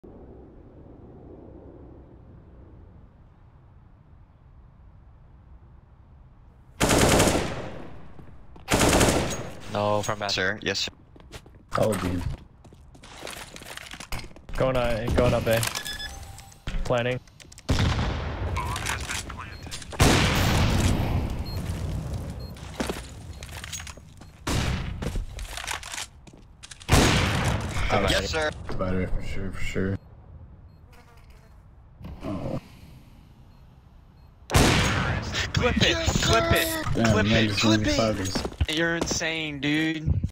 No, from back. Sir, yes, sir. Oh, dude. Going up A. Planning. Yes, sir. Spider, for sure, for sure. Oh. Clip it, clip it, Damn, clip man, it, just clip went it. fighters. You're insane, dude.